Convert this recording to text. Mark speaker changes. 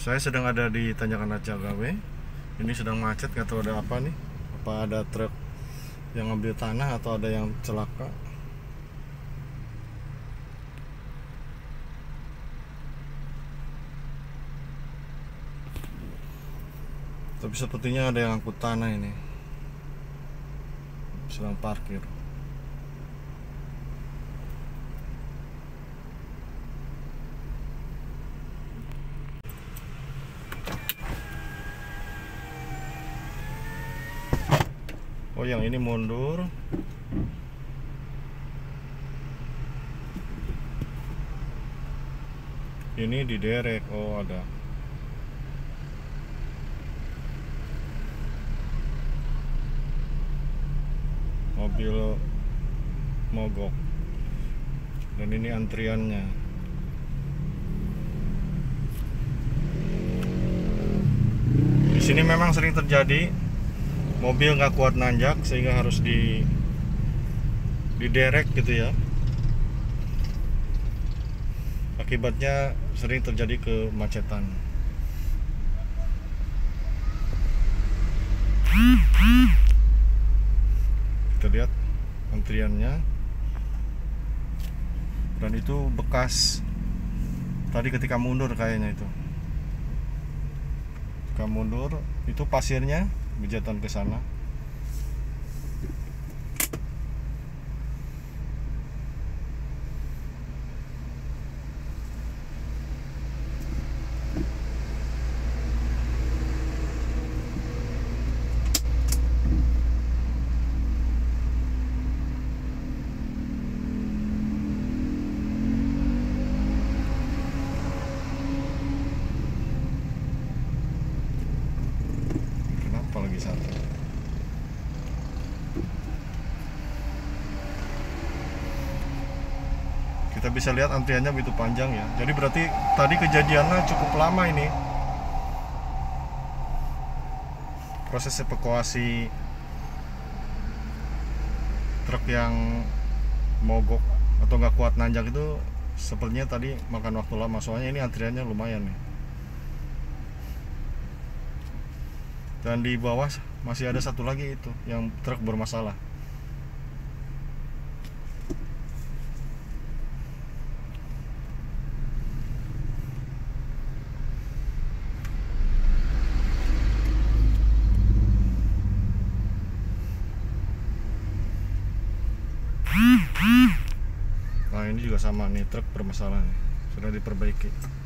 Speaker 1: Saya sedang ada di Tanjakan Rajagawe. Ini sedang macet, nggak tahu ada apa nih. Apa ada truk yang ngambil tanah atau ada yang celaka. Tapi sepertinya ada yang angkut tanah ini. Sedang parkir. Oh, yang ini mundur. Ini diderek. Oh, ada. Mobil mogok. Dan ini antriannya. Di sini memang sering terjadi mobil nggak kuat nanjak sehingga harus diderek gitu ya. Akibatnya sering terjadi kemacetan. Kita lihat antriannya. Dan itu bekas tadi ketika mundur kayaknya itu. Ketika mundur itu pasirnya berjatuhan ke sana. Kenapa lagi satu? Kita bisa lihat antriannya begitu panjang ya. Jadi berarti tadi kejadiannya cukup lama ini. Proses evakuasi truk yang mogok atau nggak kuat nanjak itu sepertinya tadi makan waktu lama. Soalnya ini antriannya lumayan nih. Dan di bawah masih ada satu lagi itu yang truk bermasalah. Nah, ini juga sama nih, truk bermasalah nih, sudah diperbaiki.